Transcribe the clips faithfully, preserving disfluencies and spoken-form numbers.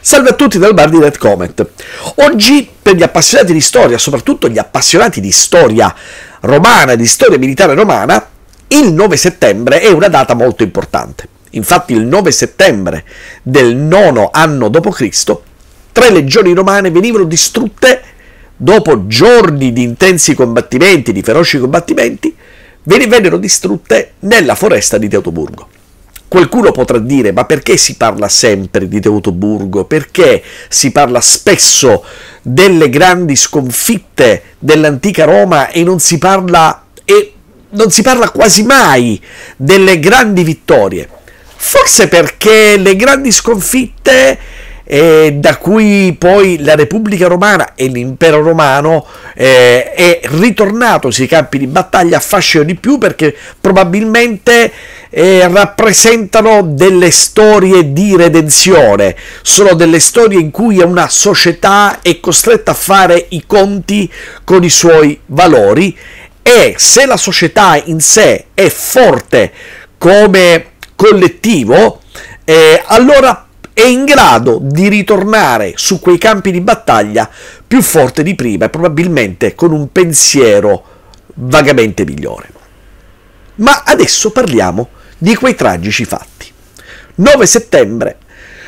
Salve a tutti dal bar di Red Comet. Oggi, per gli appassionati di storia, soprattutto gli appassionati di storia romana, di storia militare romana, il nove settembre è una data molto importante. Infatti il nove settembre del nono anno dopo Cristo, tre legioni romane venivano distrutte dopo giorni di intensi combattimenti, di feroci combattimenti, vennero distrutte nella foresta di Teutoburgo. Qualcuno potrà dire, ma perché si parla sempre di Teutoburgo? Perché si parla spesso delle grandi sconfitte dell'antica Roma e non si parla, e non si parla quasi mai delle grandi vittorie? Forse perché le grandi sconfitte eh, da cui poi la Repubblica Romana e l'Impero Romano eh, è ritornato sui campi di battaglia affascinano di più, perché probabilmente eh, rappresentano delle storie di redenzione, sono delle storie in cui una società è costretta a fare i conti con i suoi valori, e se la società in sé è forte come collettivo, eh, allora è in grado di ritornare su quei campi di battaglia più forte di prima e probabilmente con un pensiero vagamente migliore. Ma adesso parliamo di quei tragici fatti. nove settembre,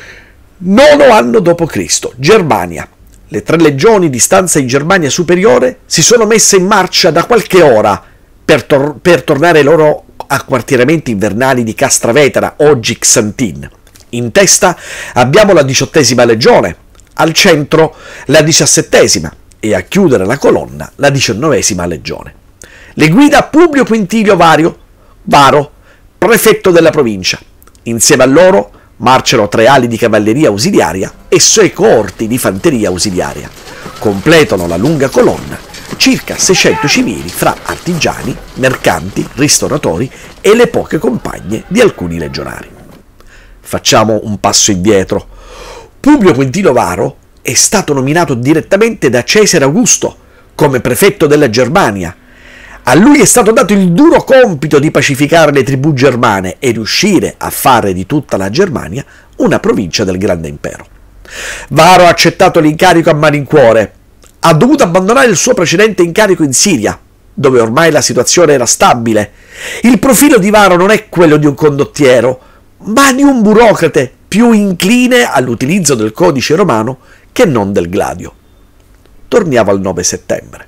nono anno dopo Cristo, Germania. Le tre legioni di stanza in Germania superiore si sono messe in marcia da qualche ora per, tor- per tornare ai loro acquartieramenti invernali di Castravetera, oggi Xantin. In testa abbiamo la diciottesima legione, al centro la diciassettesima e a chiudere la colonna la diciannovesima legione. Le guida Publio Quintilio Vario, Varo, prefetto della provincia. Insieme a loro marciano tre ali di cavalleria ausiliaria e sei coorti di fanteria ausiliaria. Completano la lunga colonna circa seicento civili fra artigiani, mercanti, ristoratori e le poche compagne di alcuni legionari. Facciamo un passo indietro. Publio Quintilio Varo è stato nominato direttamente da Cesare Augusto come prefetto della Germania. A lui è stato dato il duro compito di pacificare le tribù germane e riuscire a fare di tutta la Germania una provincia del grande impero. Varo ha accettato l'incarico a malincuore. Ha dovuto abbandonare il suo precedente incarico in Siria, dove ormai la situazione era stabile. Il profilo di Varo non è quello di un condottiero, ma di un burocrate più incline all'utilizzo del codice romano che non del gladio. Torniamo al nove settembre.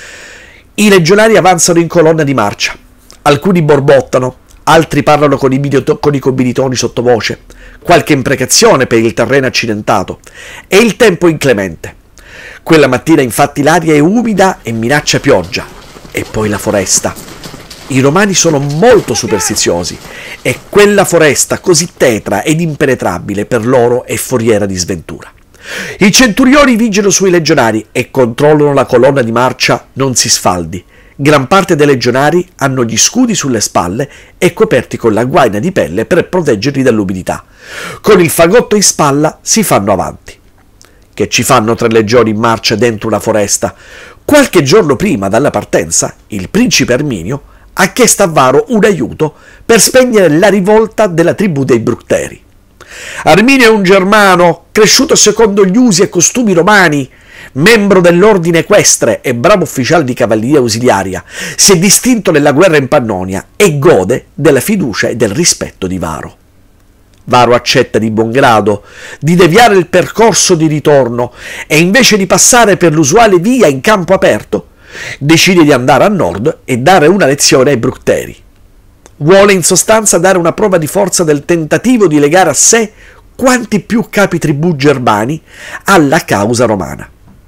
I legionari avanzano in colonna di marcia. Alcuni borbottano, altri parlano con i, con i commilitoni sottovoce, qualche imprecazione per il terreno accidentato e il tempo inclemente. Quella mattina infatti l'aria è umida e minaccia pioggia, e poi la foresta. I romani sono molto superstiziosi e quella foresta così tetra ed impenetrabile per loro è foriera di sventura. I centurioni vigilano sui legionari e controllano la colonna di marcia non si sfaldi. Gran parte dei legionari hanno gli scudi sulle spalle e coperti con la guaina di pelle per proteggerli dall'umidità. Con il fagotto in spalla si fanno avanti. Che ci fanno tre legioni in marcia dentro una foresta? Qualche giorno prima dalla partenza, il principe Arminio ha chiesto a Varo un aiuto per spegnere la rivolta della tribù dei Bructeri. Arminio è un germano, cresciuto secondo gli usi e costumi romani, membro dell'ordine equestre e bravo ufficiale di cavalleria ausiliaria. Si è distinto nella guerra in Pannonia e gode della fiducia e del rispetto di Varo. Varo accetta di buon grado di deviare il percorso di ritorno e invece di passare per l'usuale via in campo aperto, decide di andare a nord e dare una lezione ai Bructeri. Vuole in sostanza dare una prova di forza del tentativo di legare a sé quanti più capi tribù germani alla causa romana.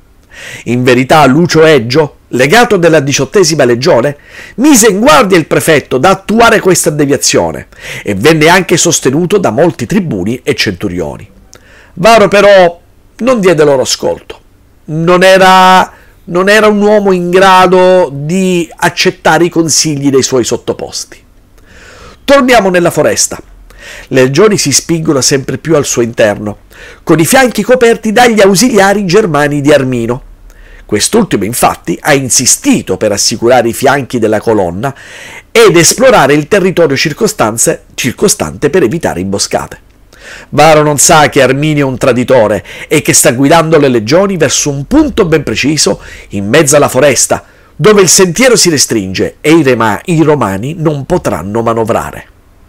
In verità Lucio Eggio, legato della diciottesima legione, mise in guardia il prefetto da attuare questa deviazione e venne anche sostenuto da molti tribuni e centurioni. Varo però non diede loro ascolto. Non era... non era un uomo in grado di accettare i consigli dei suoi sottoposti. Torniamo nella foresta. Le legioni si spingono sempre più al suo interno, con i fianchi coperti dagli ausiliari germani di Armino. Quest'ultimo infatti ha insistito per assicurare i fianchi della colonna ed esplorare il territorio circostante per evitare imboscate. Varo non sa che Arminio è un traditore e che sta guidando le legioni verso un punto ben preciso in mezzo alla foresta, dove il sentiero si restringe e i, rema- i romani non potranno manovrare.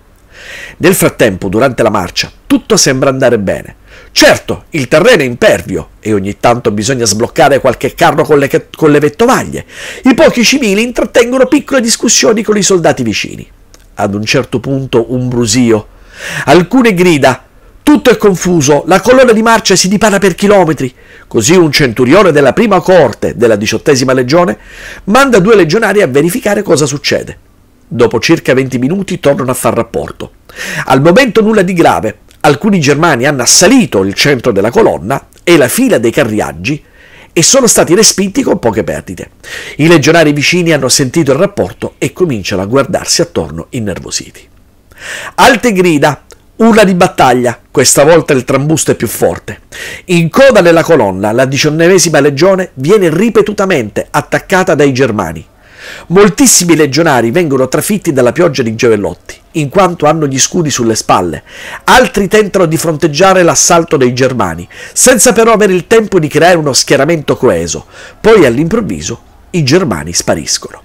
Nel frattempo, durante la marcia, tutto sembra andare bene. Certo, il terreno è impervio e ogni tanto bisogna sbloccare qualche carro con le, con le vettovaglie. I pochi civili intrattengono piccole discussioni con i soldati vicini. Ad un certo punto un brusio, alcune grida, tutto è confuso, la colonna di marcia si dipana per chilometri. Così un centurione della prima coorte della diciottesima legione manda due legionari a verificare cosa succede. Dopo circa venti minuti tornano a far rapporto. Al momento nulla di grave, alcuni germani hanno assalito il centro della colonna e la fila dei carriaggi e sono stati respinti con poche perdite. I legionari vicini hanno sentito il rapporto e cominciano a guardarsi attorno innervositi. Alte grida, urla di battaglia, questa volta il trambusto è più forte. In coda nella colonna, la diciannovesima legione viene ripetutamente attaccata dai germani. Moltissimi legionari vengono trafitti dalla pioggia di giovellotti, in quanto hanno gli scudi sulle spalle. Altri tentano di fronteggiare l'assalto dei germani, senza però avere il tempo di creare uno schieramento coeso. Poi all'improvviso i germani spariscono.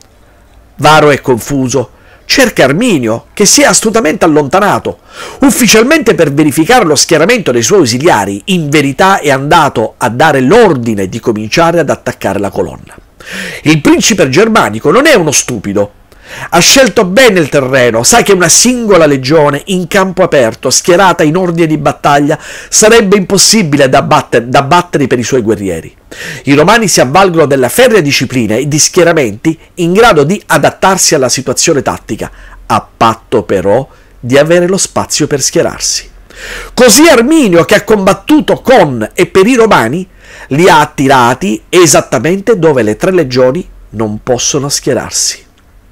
Varo è confuso. Cerca Arminio, che si è astutamente allontanato. Ufficialmente per verificare lo schieramento dei suoi ausiliari, in verità è andato a dare l'ordine di cominciare ad attaccare la colonna. Il principe germanico non è uno stupido. Ha scelto bene il terreno, sa che una singola legione in campo aperto, schierata in ordine di battaglia, sarebbe impossibile da, batter, da battere per i suoi guerrieri. I romani si avvalgono della ferrea disciplina e di schieramenti in grado di adattarsi alla situazione tattica, a patto però di avere lo spazio per schierarsi. Così Arminio, che ha combattuto con e per i romani, li ha attirati esattamente dove le tre legioni non possono schierarsi.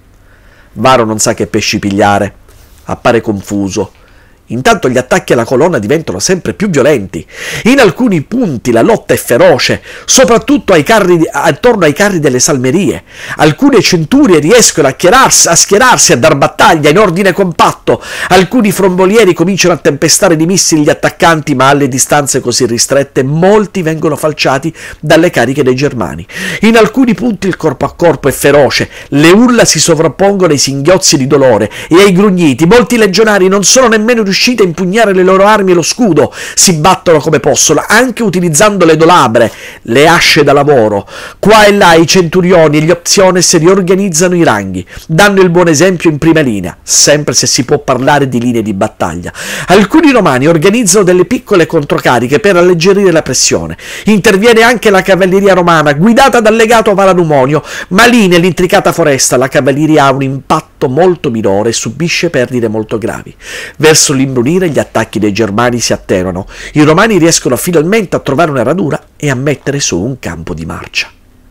Varo non sa che pesci pigliare, appare confuso. Intanto gli attacchi alla colonna diventano sempre più violenti. In alcuni punti la lotta è feroce, soprattutto ai carri, attorno ai carri delle salmerie. Alcune centurie riescono a schierarsi, a schierarsi, a dar battaglia in ordine compatto. Alcuni frombolieri cominciano a tempestare di missili gli attaccanti, ma alle distanze così ristrette molti vengono falciati dalle cariche dei germani. In alcuni punti il corpo a corpo è feroce, le urla si sovrappongono ai singhiozzi di dolore e ai grugniti. Molti legionari non sono nemmeno riusciti a impugnare le loro armi e lo scudo, si battono come possono, anche utilizzando le dolabre, le asce da lavoro. Qua e là i centurioni e gli optiones riorganizzano i ranghi, danno il buon esempio in prima linea, sempre se si può parlare di linee di battaglia. Alcuni romani organizzano delle piccole controcariche per alleggerire la pressione. Interviene anche la cavalleria romana, guidata dal legato Valanumonio, ma lì nell'intricata foresta la cavalleria ha un impatto molto minore e subisce perdite molto gravi. Verso l'imbrunire gli attacchi dei germani si attenuano, i romani riescono finalmente a trovare una radura e a mettere su un campo di marcia.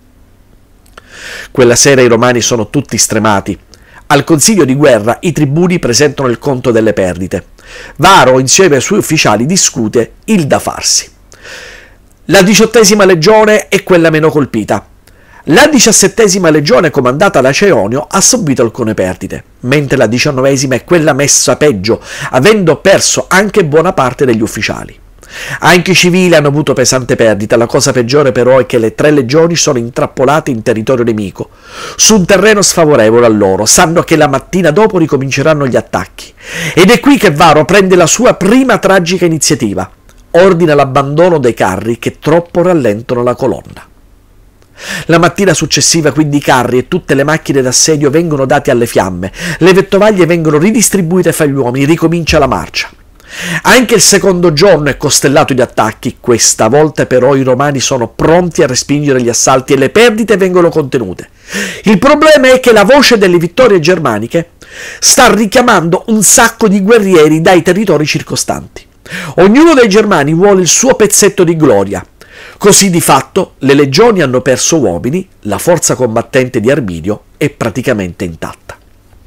Quella sera i romani sono tutti stremati. Al consiglio di guerra i tribuni presentano il conto delle perdite. Varo insieme ai suoi ufficiali discute il da farsi. La diciottesima legione è quella meno colpita. La diciassettesima legione, comandata da Ceonio, ha subito alcune perdite, mentre la diciannovesima è quella messa peggio, avendo perso anche buona parte degli ufficiali. Anche i civili hanno avuto pesante perdita. La cosa peggiore però è che le tre legioni sono intrappolate in territorio nemico, su un terreno sfavorevole a loro. Sanno che la mattina dopo ricominceranno gli attacchi. Ed è qui che Varo prende la sua prima tragica iniziativa. Ordina l'abbandono dei carri che troppo rallentano la colonna. La mattina successiva quindi i carri e tutte le macchine d'assedio vengono date alle fiamme, le vettovaglie vengono ridistribuite fra gli uomini, ricomincia la marcia. Anche il secondo giorno è costellato di attacchi, questa volta però i romani sono pronti a respingere gli assalti e le perdite vengono contenute. Il problema è che la voce delle vittorie germaniche sta richiamando un sacco di guerrieri dai territori circostanti. Ognuno dei germani vuole il suo pezzetto di gloria. Così di fatto le legioni hanno perso uomini, la forza combattente di Arminio è praticamente intatta.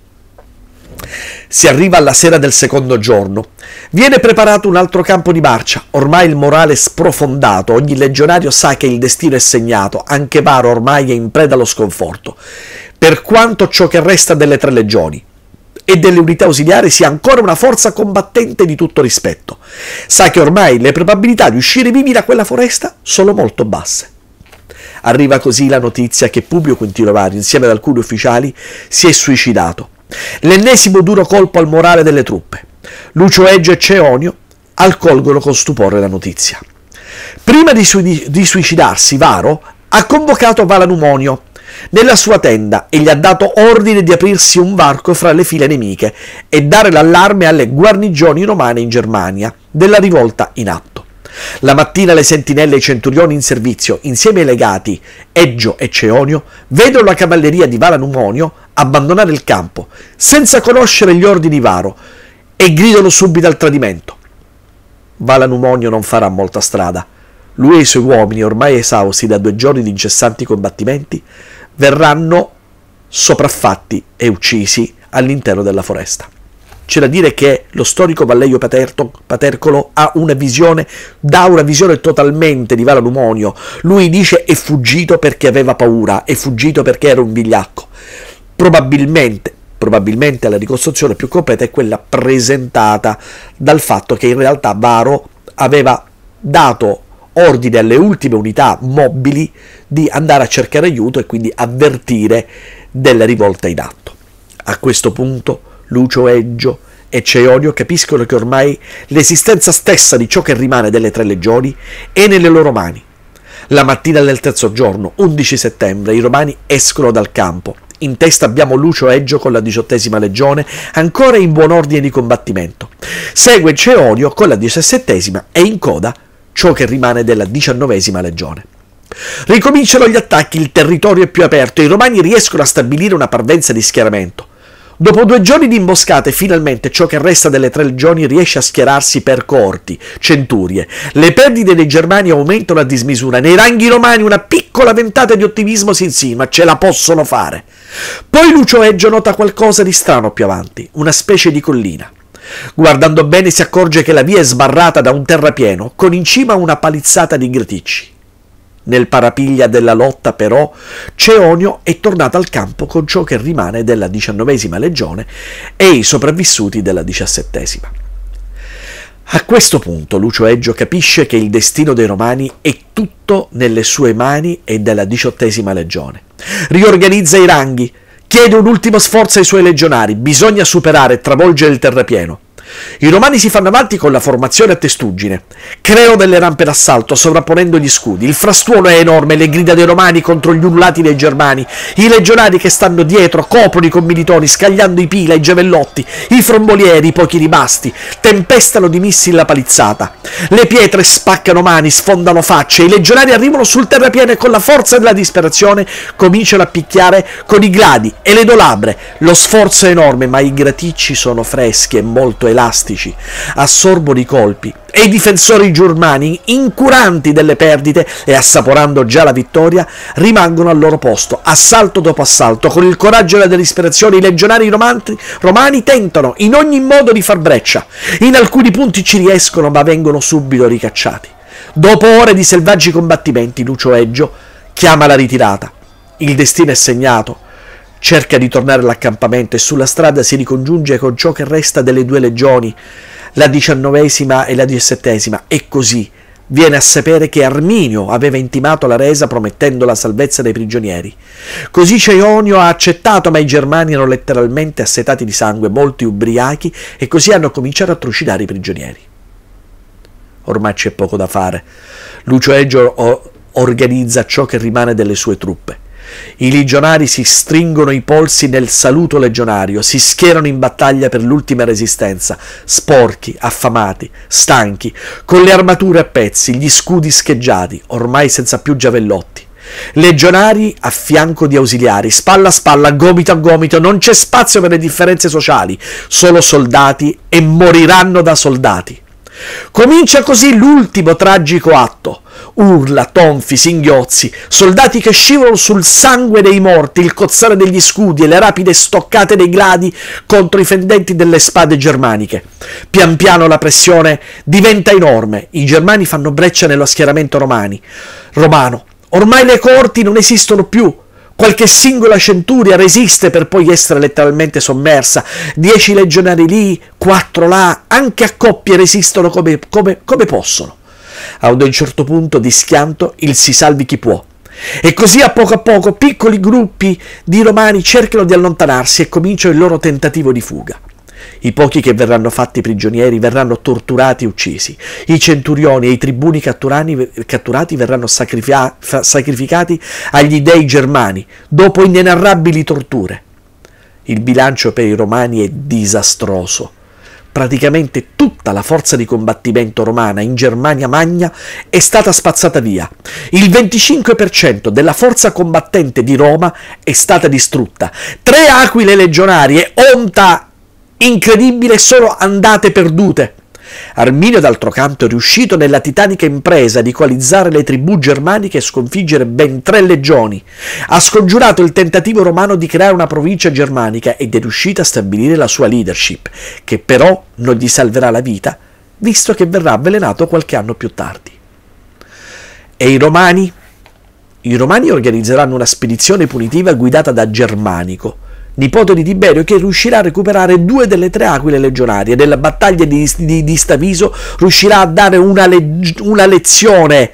Si arriva alla sera del secondo giorno. Viene preparato un altro campo di marcia. Ormai il morale è sprofondato, ogni legionario sa che il destino è segnato, anche Varo ormai è in preda allo sconforto. Per quanto ciò che resta delle tre legioni e delle unità ausiliari sia ancora una forza combattente di tutto rispetto. Sa che ormai le probabilità di uscire vivi da quella foresta sono molto basse. Arriva così la notizia che Publio Quintino Vario, insieme ad alcuni ufficiali, si è suicidato. L'ennesimo duro colpo al morale delle truppe. Lucio Eggio e Ceonio accolgono con stupore la notizia. Prima di, su- di suicidarsi, Varo ha convocato Valanumonio nella sua tenda e gli ha dato ordine di aprirsi un varco fra le file nemiche e dare l'allarme alle guarnigioni romane in Germania della rivolta in atto. La mattina le sentinelle e i centurioni in servizio, insieme ai legati Eggio e Ceonio, vedono la cavalleria di Valanumonio abbandonare il campo, senza conoscere gli ordini di Varo, e gridano subito al tradimento. Valanumonio non farà molta strada. Lui e i suoi uomini, ormai esausti da due giorni di incessanti combattimenti, verranno sopraffatti e uccisi all'interno della foresta. C'è da dire che lo storico Valleio Patercolo ha una visione, dà una visione totalmente di Valanumonio. Lui dice è fuggito perché aveva paura, è fuggito perché era un vigliacco. Probabilmente, probabilmente la ricostruzione più completa è quella presentata dal fatto che in realtà Varo aveva dato ordine alle ultime unità mobili di andare a cercare aiuto e quindi avvertire della rivolta in atto. A questo punto Lucio Eggio e Ceonio capiscono che ormai l'esistenza stessa di ciò che rimane delle tre legioni è nelle loro mani. La mattina del terzo giorno, undici settembre, i romani escono dal campo. In testa abbiamo Lucio Eggio con la diciottesima legione, ancora in buon ordine di combattimento. Segue Ceonio con la diciassettesima e in coda ciò che rimane della diciannovesima legione. Ricominciano gli attacchi, il territorio è più aperto, i romani riescono a stabilire una parvenza di schieramento. Dopo due giorni di imboscate, finalmente ciò che resta delle tre legioni riesce a schierarsi per coorti, centurie. Le perdite dei germani aumentano a dismisura. Nei ranghi romani una piccola ventata di ottimismo si insinua, ce la possono fare. Poi Lucio Eggio nota qualcosa di strano più avanti, una specie di collina. Guardando bene si accorge che la via è sbarrata da un terrapieno, con in cima una palizzata di graticci. Nel parapiglia della lotta, però, Ceonio è tornato al campo con ciò che rimane della diciannovesima legione e i sopravvissuti della diciassettesima. A questo punto Lucio Eggio capisce che il destino dei Romani è tutto nelle sue mani e della diciottesima legione. Riorganizza i ranghi, chiede un ultimo sforzo ai suoi legionari, bisogna superare e travolgere il terrapieno. I Romani si fanno avanti con la formazione a testuggine, creano delle rampe d'assalto sovrapponendo gli scudi, il frastuono è enorme, le grida dei Romani contro gli ululati dei Germani, i legionari che stanno dietro coprono i commilitoni scagliando i pila, i giavellotti, i frombolieri, i pochi ribasti, tempestano di missili la palizzata, le pietre spaccano mani, sfondano facce, i legionari arrivano sul terrapieno e con la forza della disperazione cominciano a picchiare con i gladi e le dolabre, lo sforzo è enorme ma i graticci sono freschi e molto elastici, assorbono i colpi e i difensori germani, incuranti delle perdite e assaporando già la vittoria, rimangono al loro posto, assalto dopo assalto. Con il coraggio e la disperazione i legionari romani, romani tentano in ogni modo di far breccia. In alcuni punti ci riescono ma vengono subito ricacciati. Dopo ore di selvaggi combattimenti Lucio Eggio chiama la ritirata. Il destino è segnato. Cerca di tornare all'accampamento e sulla strada si ricongiunge con ciò che resta delle due legioni, la diciannovesima e la diciassettesima, e così viene a sapere che Arminio aveva intimato la resa promettendo la salvezza dei prigionieri. Così Ceonio ha accettato, ma i germani erano letteralmente assetati di sangue, molti ubriachi, e così hanno cominciato a trucidare i prigionieri. Ormai c'è poco da fare. Lucio Eggio organizza ciò che rimane delle sue truppe. I legionari si stringono i polsi nel saluto legionario, si schierano in battaglia per l'ultima resistenza, sporchi, affamati, stanchi, con le armature a pezzi, gli scudi scheggiati, ormai senza più giavellotti. Legionari a fianco di ausiliari, spalla a spalla, gomito a gomito, non c'è spazio per le differenze sociali, solo soldati e moriranno da soldati. Comincia così l'ultimo tragico atto. Urla, tonfi, singhiozzi, soldati che scivolano sul sangue dei morti, il cozzare degli scudi e le rapide stoccate dei gladi contro i fendenti delle spade germaniche. Pian piano la pressione diventa enorme, i germani fanno breccia nello schieramento romani. romano. Ormai le coorti non esistono più. Qualche singola centuria resiste per poi essere letteralmente sommersa. Dieci legionari lì, quattro là, anche a coppie resistono come, come, come possono. Ad un certo punto di schianto il si salvi chi può. E così a poco a poco piccoli gruppi di romani cercano di allontanarsi e cominciano il loro tentativo di fuga. I pochi che verranno fatti prigionieri verranno torturati e uccisi. I centurioni e i tribuni catturati verranno sacrificati agli dei germani dopo inenarrabili torture. Il bilancio per i romani è disastroso. Praticamente tutta la forza di combattimento romana in Germania Magna è stata spazzata via. Il venticinque per cento della forza combattente di Roma è stata distrutta. Tre aquile legionarie, onta incredibile, sono andate perdute. Arminio, d'altro canto, è riuscito nella titanica impresa di coalizzare le tribù germaniche e sconfiggere ben tre legioni. Ha scongiurato il tentativo romano di creare una provincia germanica ed è riuscito a stabilire la sua leadership, che però non gli salverà la vita, visto che verrà avvelenato qualche anno più tardi. E i romani? I romani organizzeranno una spedizione punitiva guidata da Germanico, nipote di Tiberio, che riuscirà a recuperare due delle tre aquile legionarie. Nella battaglia di, di, di Staviso riuscirà a dare una, le, una lezione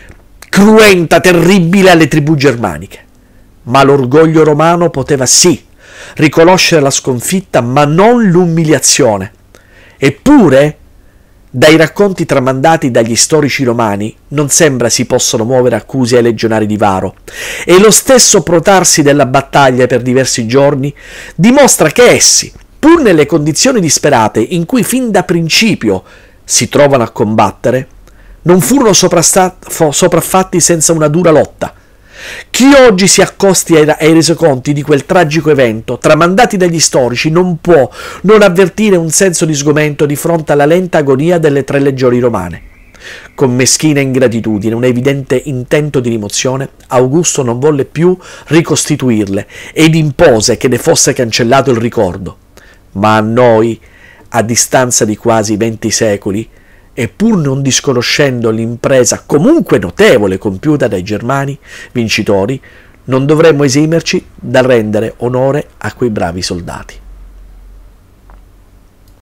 cruenta, terribile alle tribù germaniche. Ma l'orgoglio romano poteva sì riconoscere la sconfitta, ma non l'umiliazione. Eppure, dai racconti tramandati dagli storici romani, non sembra si possano muovere accuse ai legionari di Varo, e lo stesso protrarsi della battaglia per diversi giorni dimostra che essi, pur nelle condizioni disperate in cui fin da principio si trovano a combattere, non furono sopraffatti senza una dura lotta. Chi oggi si accosti ai, ai resoconti di quel tragico evento, tramandati dagli storici, non può non avvertire un senso di sgomento di fronte alla lenta agonia delle tre legioni romane. Con meschina ingratitudine, un evidente intento di rimozione, Augusto non volle più ricostituirle ed impose che ne fosse cancellato il ricordo. Ma a noi, a distanza di quasi venti secoli, e pur non disconoscendo l'impresa comunque notevole compiuta dai germani vincitori, non dovremmo esimerci dal rendere onore a quei bravi soldati.